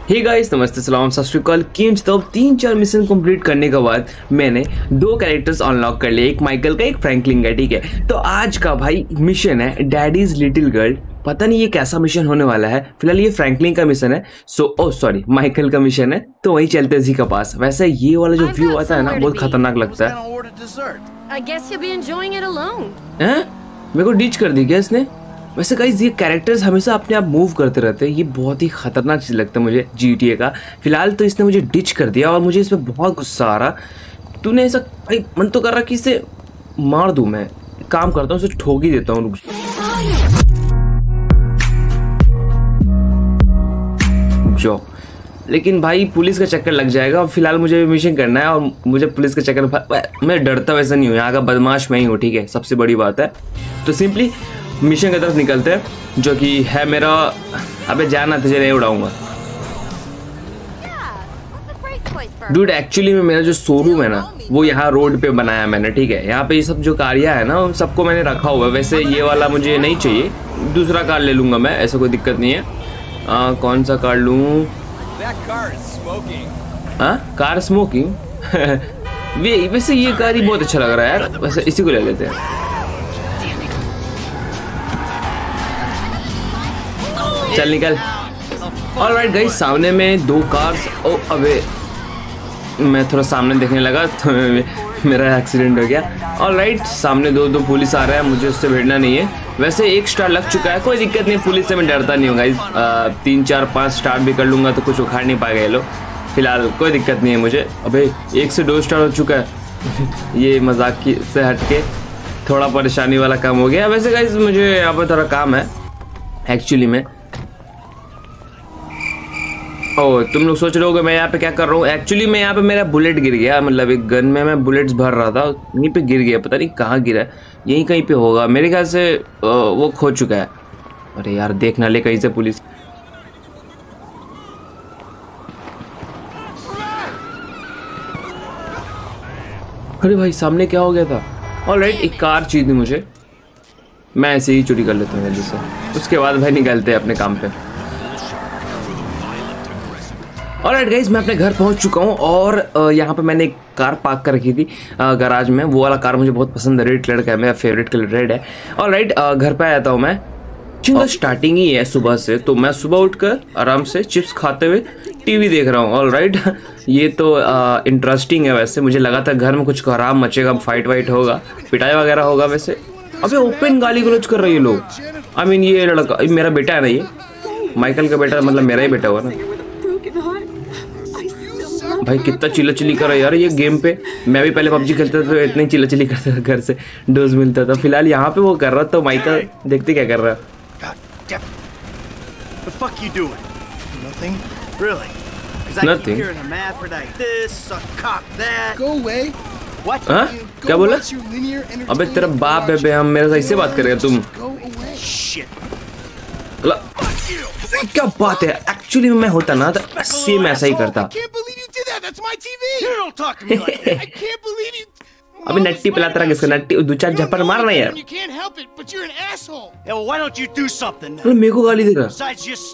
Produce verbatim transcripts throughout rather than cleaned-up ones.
Hey guys, नमस्ते, सलाम, सत श्री अकाल। गेम्स तो तीन चार मिशन कंप्लीट करने के बाद मैंने दो कैरेक्टर्स अनलॉक कर लिए, एक माइकल का, एक फ्रैंकलिन का। ठीक है, तो आज का भाई मिशन है डैडीज लिटिल गर्ल। पता नहीं ये कैसा मिशन होने वाला है। फिलहाल ये फ्रैंकलिन का मिशन है, सो ओ सॉरी माइकल का मिशन है, तो वहीं चलते हैं जी का पास। वैसे ये वाला जो व्यू आता है ना, बहुत खतरनाक लगता है। हैं? मेरे को डिच कर दी क्या इसने? वैसे गाइस ये कैरेक्टर्स हमेशा अपने आप मूव करते रहते हैं, ये बहुत ही खतरनाक चीज़ लगता है मुझे जीटीए का। फिलहाल तो इसने मुझे डिच कर दिया और मुझे इसमें बहुत गुस्सा आ रहा। तूने ऐसा भाई मन तो कर रहा कि इसे मार दूं। मैं काम करता हूँ, उसे ठोक ही देता हूँ। जो लेकिन भाई पुलिस का चक्कर लग जाएगा और फिलहाल मुझे मिशन करना है और मुझे पुलिस का चक्कर, मैं डरता वैसा नहीं हूँ, यहाँ का बदमाश मैं ही हूँ। ठीक है, सबसे बड़ी बात है। तो सिंपली मिशन की तरफ निकलते हैं, जो कि है मेरा, अबे जाना तुझे नहीं उड़ाऊंगा डूड। एक्चुअली में मेरा जो शोरूम है ना, वो यहाँ रोड पे बनाया मैंने। ठीक है, यहाँ पे ये सब जो कारिया है ना, उन सबको मैंने रखा हुआ है। वैसे ये वाला मुझे नहीं चाहिए, दूसरा कार ले लूंगा मैं, ऐसा कोई दिक्कत नहीं है। आ, कौन सा कार लूँ? हाँ, कार स्मोकिंग। वैसे ये कार ही बहुत अच्छा लग रहा है यार, वैसे इसी को ले लेते हैं। चल निकल। ऑलराइट गाइस, सामने में दो कार्स। ओ अबे मैं थोड़ा सामने देखने लगा तो मेरा एक्सीडेंट हो गया। ऑलराइट, सामने दो दो पुलिस आ रहा है, मुझे उससे भिड़ना नहीं है। वैसे एक स्टार लग चुका है, कोई दिक्कत नहीं, पुलिस से मैं डरता नहीं हूँ गाइस। तीन चार पाँच स्टार भी कर लूंगा तो कुछ उखाड़ नहीं पाएगा ये लोग। फिलहाल कोई दिक्कत नहीं है मुझे। अबे एक से दो स्टार हो चुका है। ये मजाक की से हटके थोड़ा परेशानी वाला काम हो गया। वैसे गाइस मुझे यहाँ पर थोड़ा काम है एक्चुअली में। ओ तुम लोग सोच रहे होगे मैं यहाँ पे क्या कर रहा हूँ। एक्चुअली मैं यहाँ पे मेरा बुलेट गिर गया, मतलब एक गन में मैं बुलेट्स भर रहा था, यहीं पे गिर गया। पता नहीं कहाँ गिरा है, यहीं कहीं पे होगा मेरे ख्याल से। वो खो चुका है। अरे यार देख ना ले कहीं से पुलिस। अरे भाई सामने क्या हो गया था। ऑलराइट, एक कार चाहिए थी मुझे, मैं ऐसे ही चोरी कर लेता हूँ जल्दी से, उसके बाद भाई निकलते हैं अपने काम पे। ऑलराइट गाइस, मैं अपने घर पहुंच चुका हूं और यहाँ पे मैंने एक कार पार्क कर रखी थी गराज में। वो वाला कार मुझे बहुत पसंद है, रेड कलर का है, मेरा फेवरेट कलर रेड है। ऑलराइट, घर पे आया था मैं, चिंता स्टार्टिंग ही है सुबह से, तो मैं सुबह उठकर आराम से चिप्स खाते हुए टीवी देख रहा हूँ। ऑलराइट, ये तो इंटरेस्टिंग है। वैसे मुझे लगा था घर में कुछ खराब मचेगा, फाइट वाइट होगा, पिटाई वगैरह होगा। वैसे अबे ओपन गाली गलौज कर रही है लोग। आई मीन ये लड़का मेरा बेटा है ना, ये माइकल का बेटा, मतलब मेरा ही बेटा हुआ ना। भाई कितना चिल्ला चिल्ली कर रहा है यार ये गेम पे। मैं भी पहले पबजी खेलता था तो इतना ही चिल्ला चिल्ली करता था, घर से डोज मिलता था। फिलहाल यहाँ पे वो कर रहा था, तो माइकल देखते क्या कर रहा है। Nothing. हाँ? क्या बोला? अबे तेरा बाप है बे, हम मेरे से ऐसे बात करेगा तुम? क्या बात है, एक्चुअली मैं होता ना तो सेम ऐसा ही करता। अबे नट्टी पिलाता रहा किसका, नट्टी दो चार झप्पड़ मारना यार। मेरे को गाली दे रहा।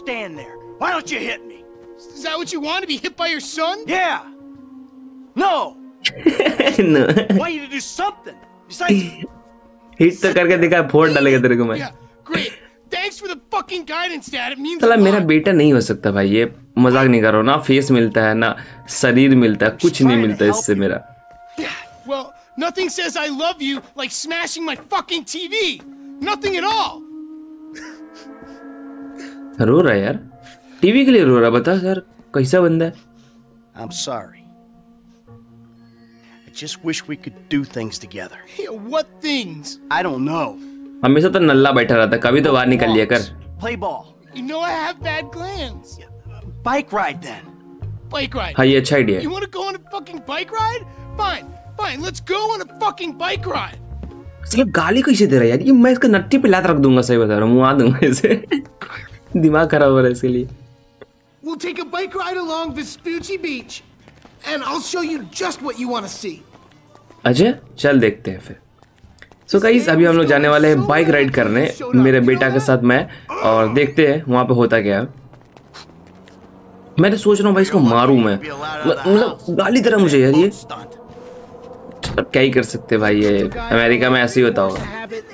Is that what you want, to be hit by your son? Yeah. No. No. Why you to do something? Besides, hit तो करके दिखा, फोड़ डालेगा तेरे को मैं। Yeah, great. Thanks for the fucking guidance, Dad. It means. साला मेरा बेटा नहीं हो सकता भाई, ये मजाक नहीं कर रहा हूँ ना। फेस मिलता है ना शरीर मिलता है, कुछ नहीं मिलता इससे मेरा। Well, nothing says I love you like smashing my fucking T V. Nothing at all. रो रहा है यार, टीवी के लिए रो रहा। बता यार कैसा बंदा है। I'm sorry. I just wish we could do things together. Yeah, what things? I don't know. हमेशा तो नल्ला बैठा रहता, कभी तो बाहर निकल लिया कर। Play ball. You know I have bad glands. Bike ride then. Bike ride. हाँ ये अच्छा आइडिया है। You want to go on a fucking bike ride? Fine, fine. Let's go on a fucking bike ride. मतलब गाली कैसे दे रहा है यार ये? मैं इसका नट्टी पे लात रख दूंगा, सही बता रहा हूँ, मुआ दूंगा इसे। दिमाग खराब हो रहा है इसके लिए। We'll take a bike ride along Vespucci Beach, and I'll show you just what you want to see. अच्छा चल देखते हैं फिर। सो so गाइस अभी हम लोग जाने वाले हैं बाइक राइड करने, मेरे बेटा के साथ मैं, और देखते हैं वहाँ पे होता क्या है। मैं तो सोच रहा हूँ भाई इसको मारूं मैं, मतलब गाली तरह मुझे यार ये। क्या ही कर सकते भाई, ये अमेरिका में ऐसे ही होता होगा।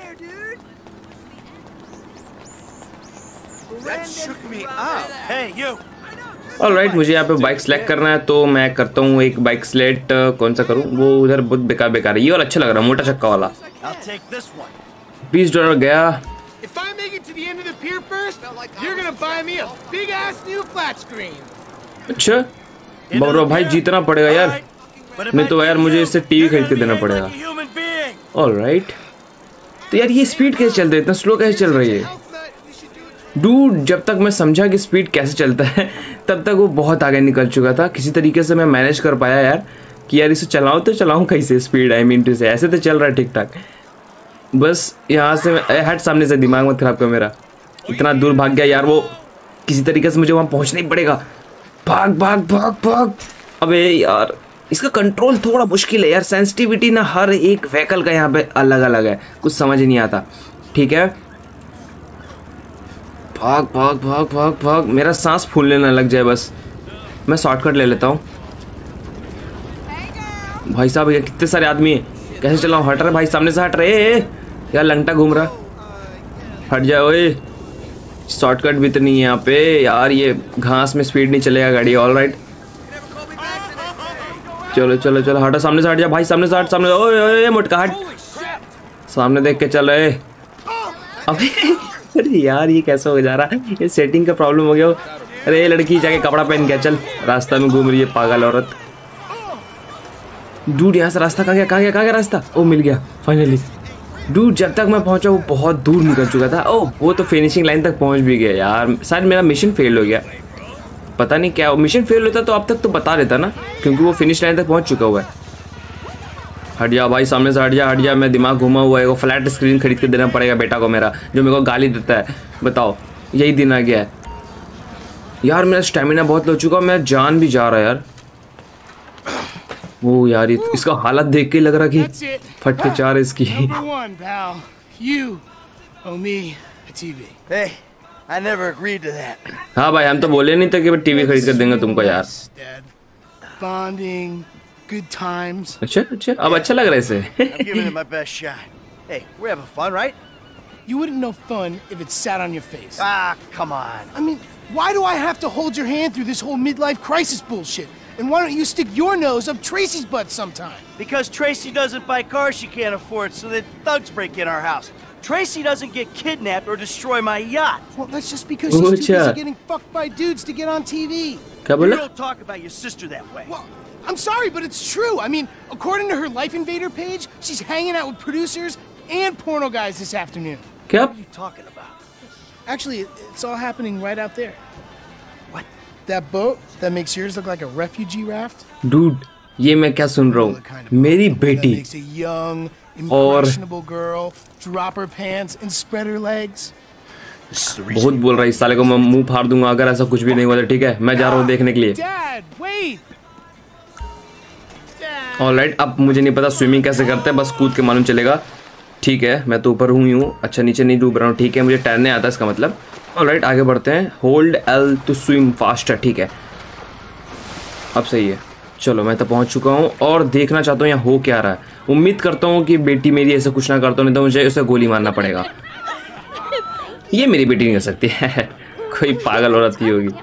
ऑलराइट, मुझे यहाँ पे बाइक सेलेक्ट करना है तो मैं करता हूँ एक बाइक सेलेक्ट। कौन सा करूँ? वो उधर बहुत बेकार बेकार है, ये और अच्छा लग रहा है, मोटा चक्का वाला। बीस डॉलर गया। अच्छा बबरो भाई जीतना पड़ेगा यार, नहीं तो यार मुझे इससे टीवी खरीद के देना पड़ेगा। ऑलराइट, तो यार ये स्पीड कैसे चल रही है, इतना स्लो कैसे चल रही है डूड? जब तक मैं समझा कि स्पीड कैसे चलता है तब तक वो बहुत आगे निकल चुका था। किसी तरीके से मैं मैनेज कर पाया यार कि यार इसे चलाऊं तो चलाऊं कैसे स्पीड, आई मीन टू से ऐसे तो चल रहा है ठीक ठाक। बस यहाँ से हट, सामने से दिमाग मत खराब कर मेरा। इतना दूर भाग गया यार वो, किसी तरीके से मुझे वहाँ पहुँचना ही पड़ेगा। भाग भाग भाग भाग। अबे यार इसका कंट्रोल थोड़ा मुश्किल है यार, सेंसिटिविटी ना हर एक व्हीकल का यहाँ पे अलग अलग है, कुछ समझ नहीं आता। ठीक है, भाग भाग भाग भाग भाग, मेरा सांस फूलने ना लग जाए बस। मैं शॉर्टकट ले लेता हूँ। भाई साहब ये कितने सारे आदमी हैं, कैसे चलाऊँ? हट रहे भाई, सामने से हट रहे यार, लंगटा घूम रहा, हट जाओ। ओए शॉर्टकट भी तो नहीं है यहाँ पे यार, ये घास में स्पीड नहीं चलेगा गाड़ी। ऑलराइट चलो चलो चलो, हटो सामने से, हट जा भाई, सामने से हट, सामने। ओए ओए मोटका हट, सामने देख के चल रहे। अबे अरे यार ये कैसा हो जा रहा है, ये सेटिंग का प्रॉब्लम हो गया। अरे लड़की जाके कपड़ा पहन के चल, रास्ता में घूम रही है पागल औरत। डूड यहाँ से रास्ता कहाँ गया, कहाँ गया, कहाँ गया रास्ता? ओ मिल गया फाइनली। डूड जब तक मैं पहुंचा वो बहुत दूर निकल चुका था। ओ वो तो फिनिशिंग लाइन तक पहुंच भी गया यार। शायद मेरा मिशन फेल हो गया, पता नहीं क्या। मिशन फेल होता तो अब तक तो बता देता ना, क्योंकि वो फिनिश लाइन तक पहुंच चुका हुआ है। हट जा भाई, सामने से हट जा, हट जा। मैं दिमाग घुमा हुआ है, वो फ्लैट स्क्रीन खरीद के देना पड़ेगा बेटा को मेरा, जो मेरे को गाली देता है। बताओ यही दिन आ गया है यार। मेरा स्टेमिना बहुत लो चुका, मैं जान भी जा रहा है यार। वो यार इसका हालत देख के लग रहा कि फट के चार इसकी। हाँ भाई हम तो बोले नहीं थे कि टीवी खरीद कर देंगे तुमको यार। Good times. अच्छा अच्छा, अब अच्छा लग रहा है इसे। I'm giving it my best shot. Hey, we're having fun, right? You wouldn't know fun if it sat on your face. Ah, come on. I mean, why do I have to hold your hand through this whole midlife crisis bullshit? And why don't you stick your nose up Tracy's butt sometime? Because Tracy doesn't buy cars she can't afford, so that thugs break in our house. Tracy doesn't get kidnapped or destroy my yacht. Well, that's just because she's too busy getting fucked by dudes to get on T V. क्या बोला? You don't talk about your sister that way. Well, I'm sorry, but it's true. I mean, according to her Life Invader page, she's hanging out with producers and porno guys this afternoon. क्या? What are you talking about? Actually, it's all happening right out there. What? That boat that makes yours look like a refugee raft? Dude, ये मैं क्या सुन रहा हूँ? मेरी बेटी makes a young, impressionable girl drop her pants and spread her legs. बहुत बोल रहा है इस साले को, मैं मुंह फाड़ दूंगा अगर ऐसा कुछ भी नहीं हुआ तो। ठीक है, मैं जा रहा हूँ देखने के लिए। Dad, wait. ऑलराइट, अब मुझे नहीं पता स्विमिंग कैसे करते हैं, बस कूद के मालूम चलेगा। ठीक है, मैं तो ऊपर हूँ ही हूँ। अच्छा नीचे नहीं डूब रहा हूँ, ठीक है, मुझे तैरने आता है इसका मतलब। ऑलराइट आगे बढ़ते हैं। Hold L to swim faster. ठीक है अब सही है। चलो मैं तो पहुँच चुका हूँ और देखना चाहता हूँ यहाँ हो क्या रहा है। उम्मीद करता हूँ कि बेटी मेरी ऐसा कुछ ना करता, नहीं तो मुझे उसे गोली मारना पड़ेगा। ये मेरी बेटी नहीं हो सकती है, कोई पागल औरत ही होगी।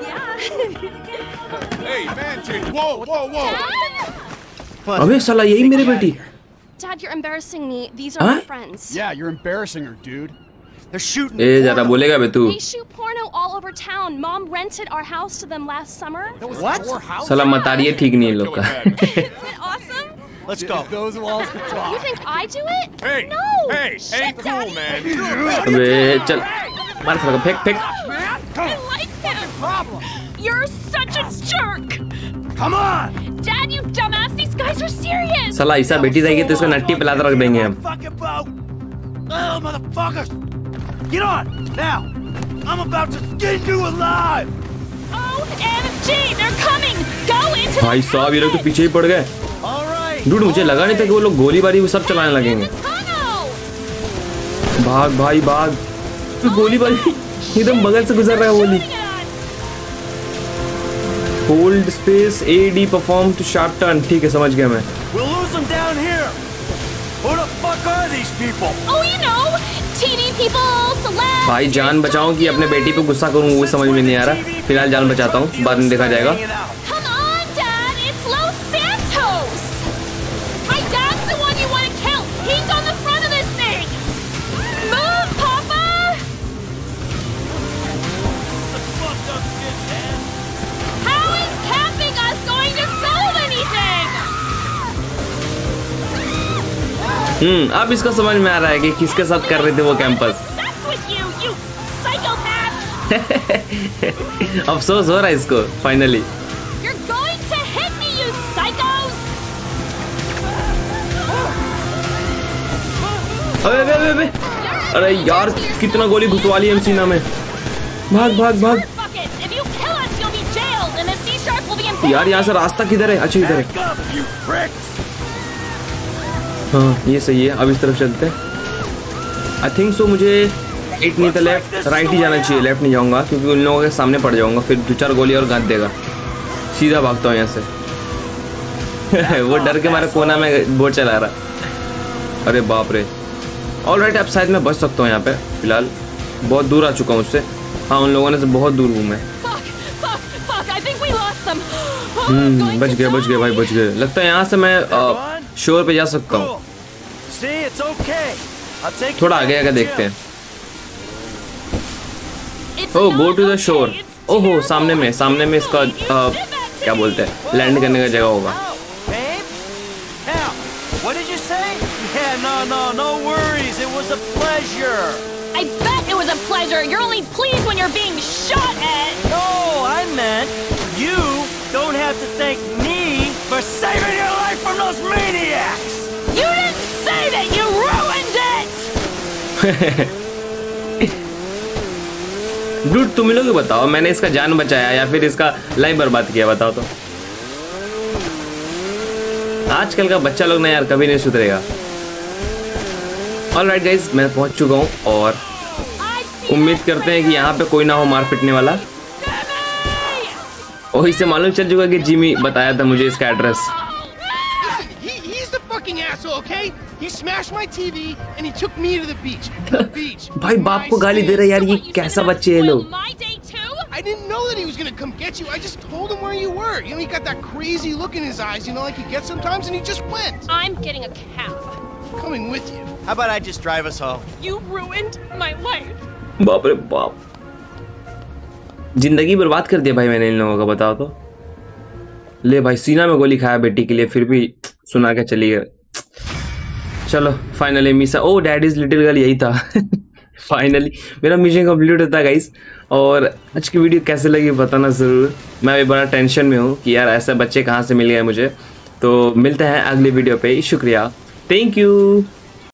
अबे साला यही मेरी बेटी। Dad, you're embarrassing me. These are my friends. Yeah, you're embarrassing her, dude. They're shooting. ए जरा बोलेगा बे तू। They shoot porno all over town. Mom rented our house to them last summer. What? साला मतारिये ठीक नहीं है लोग का। Isn't it awesome? Let's go. Those walls can talk. You think I do it? Hey, No. hey, Shit, ain't cool, Daddy. man. अबे चल मार साला को, फेंक फेंक। I like him. You're such a jerk. Come on. Dad, you dumbass. These guys are serious. साला ऐसा बेटी रहेगी तो इसको नट्टी पिलाकर रख देंगे हम। Fucking boat. Oh, motherfuckers. Get on now. I'm about to skin you alive. O M G, they're coming. Go into the भाई साहब ये लोग तो पीछे ही पड़ गए। All right. डूड मुझे लगा नहीं था कि वो लोग गोलीबारी वो सब चलाने लगेंगे। भाग भाई भाग, तो गोलीबारी एकदम बगल से गुजर रहा है गोली। Hold space A D perform to sharp turn. ठीक है समझ गया मैं। We'll lose them down here. Who the fuck are these people? Oh, you know, T V people, celebs. भाई जान बचाऊं कि अपने बेटी पे गुस्सा करूं वो समझ में नहीं आ रहा। फिलहाल जान बचाता हूं, बाद में देखा जाएगा। Come on, Dad, it's Los Santos. My dad's the one you want to kill. He's on the front of this thing. Move, Papa. How is camping us going to solve anything? हम्म अब इसका समझ में आ रहा है कि किसके साथ कर रहे थे वो campus. That's with you, you psychopath. अफसोस हो रहा है इसको finally. You're going to hit me, you psychos. अबे अबे अबे अबे अरे यार कितना गोली घुसवा ली है सीना में। भाग भाग भाग Fuck it. If you kill us, you'll be jailed, and the Sea Shark will be in. यार यहाँ से रास्ता किधर है? अच्छा इधर है। Back up, you pricks. हाँ ये सही है, अब इस तरफ चलते हैं। आई थिंक सो मुझे राइट नहीं तो लेफ्ट, राइट ही जाना चाहिए, लेफ्ट नहीं जाऊंगा क्योंकि उन लोगों के सामने पड़ जाऊंगा, फिर दो चार गोली और गाद देगा। सीधा भागता हूँ यहाँ से। वो डर के मारे कोना में बोर्ड चला रहा। अरे बाप रे। ऑल राइट अब शायद मैं बच सकता हूँ यहाँ पे। फिलहाल बहुत दूर आ चुका हूँ उससे। हाँ उन लोगों ने से बहुत दूर हूँ मैं। Fuck, fuck, fuck. I think we lost them. हम्म बच गए बच गए भाई बच गए। लगता है यहाँ से मैं आ, शोर पे जा सकता हूँ। Cool. See, it's okay. I'll take you थोड़ा back आगे to आगे the देखते gym. हैं। It's oh go not to the okay. शोर। It's ओहो terrible. सामने में सामने में इसका You uh, did that to क्या me. बोलते हैं लैंड करने का जगह होगा। Oh, babe? Now, what did you say? Yeah, no, no, no worries. It was a pleasure. I bet it was a pleasure. You're only pleased when you're being shot at. No, I meant you don't have to thank me for saving your life from those maniacs. You didn't say that. You ruined it. Dude तुम लोग ही बताओ मैंने इसका जान बचाया या फिर इसका लाइफ बर्बाद किया, बताओ तो। आजकल का बच्चा लोग ना यार कभी नहीं सुधरेगा। ऑलराइट गाइस मैं पहुंच चुका हूं और उम्मीद करते हैं कि यहाँ पे कोई ना हो मार पिटने वाला। वही से मालूम चल चुका कि जिमी बताया था मुझे इसका address. He, he's the fucking asshole, okay? He smashed my T V and he took me to the beach. The beach. भाई बाप को गाली दे रहे यार, ये कैसा बच्चे हैं लोग। My day too. I didn't know that he was gonna come get you. I just told him where you were. You know, he got that crazy look in his eyes, you know, like he gets sometimes, and he just went. I'm getting a cab. Coming with you. How about I just drive us home? You ruined my life. बाप रे बाप, जिंदगी बर्बाद कर दिया भाई मैंने इन लोगों का, बताओ तो। ले भाई सीना में गोली खाया बेटी के लिए, फिर भी सुना के चली गए। चलो फाइनली मिसा ओ डैडीज लिटिल गर्ल यही था। फाइनली मेरा मिशन कंप्लीट होता है गाइस। और आज की वीडियो कैसे लगी बताना ज़रूर। मैं अभी बड़ा टेंशन में हूँ कि यार ऐसे बच्चे कहाँ से मिल गए मुझे। तो मिलते हैं अगली वीडियो पे। शुक्रिया, थैंक यू।